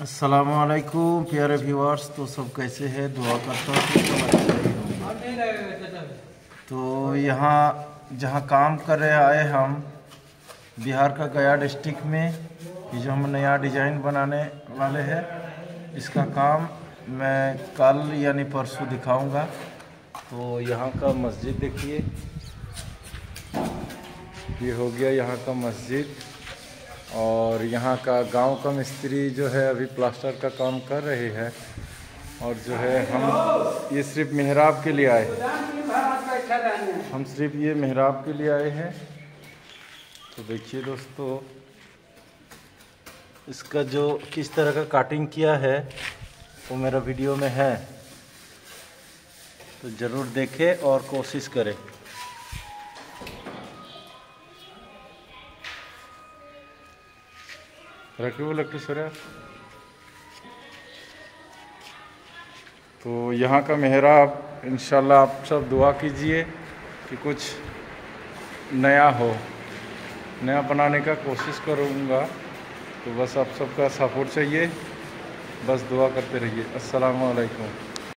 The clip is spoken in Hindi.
अस्सलामुअलैकुम प्यारे व्यूअर्स। तो सब कैसे हैं? दुआ करता हूँ कि सब अच्छा ही होंगे। तो यहाँ जहाँ काम कर रहे आए हम बिहार का गया डिस्ट्रिक्ट में, ये जो हम नया डिज़ाइन बनाने वाले हैं इसका काम मैं कल यानी परसों दिखाऊंगा। तो यहाँ का मस्जिद देखिए, ये हो गया यहाँ का मस्जिद। और यहाँ का गांव का मिस्त्री जो है अभी प्लास्टर का काम कर रहे हैं। और जो है हम ये सिर्फ मेहराब के लिए आए हैं, हम सिर्फ ये मेहराब के लिए आए हैं। तो देखिए दोस्तों, इसका जो किस तरह का काटिंग किया है वो मेरा वीडियो में है, तो ज़रूर देखें और कोशिश करें। रखिए वो लट्टू सर। तो यहाँ का मेहराब इंशाल्लाह आप सब दुआ कीजिए कि कुछ नया हो, नया बनाने का कोशिश करूँगा। तो बस आप सबका सपोर्ट चाहिए, बस दुआ करते रहिए। अस्सलामु अलैकुम।